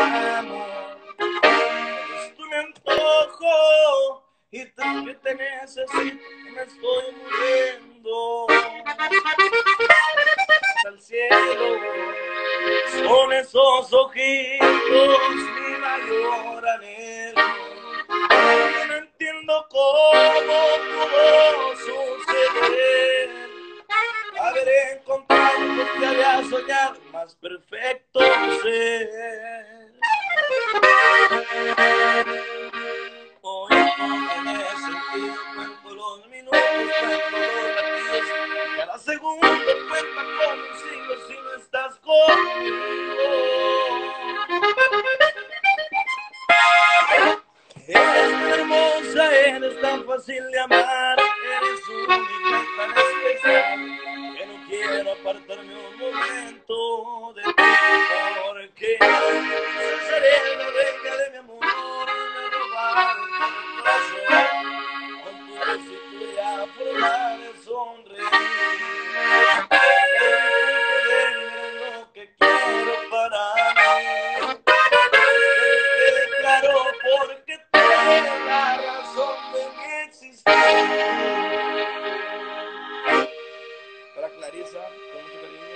amo. Eres tú mi antojo y que te necesito, me estoy muriendo. Al cielo son esos ojitos mi mayor anhelo. Yo no entiendo cómo pudo suceder haber encontrado lo que había soñado, más perfecto ser. Hoy todo tiene sentido, cuento los minutos, cuento los latidos, cada segundo cuenta como un siglo si no estás conmigo. Eres muy hermosa, eres tan fácil de amar, eres única y tan especial, que no quiero apartarme un momento de ti, porque seré la reina de mi amor, me robaron el corazón, con tu dulzura forma de sonreír. Es lo que quiero para mí, te declaro porque tú eres la razón de mi existir. Para Clarisa, con mucho cariño.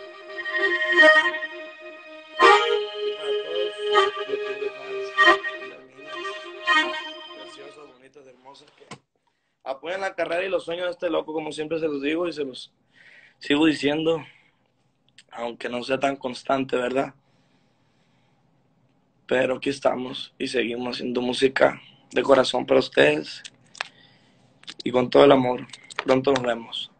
Y para todos los club de fans, las niñas preciosas, bonitas, hermosas, que apoyan la carrera y los sueños de este loco, como siempre se los digo y se los sigo diciendo, aunque no sea tan constante, ¿verdad? Pero aquí estamos y seguimos haciendo música de corazón para ustedes y con todo el amor. Pronto nos vemos.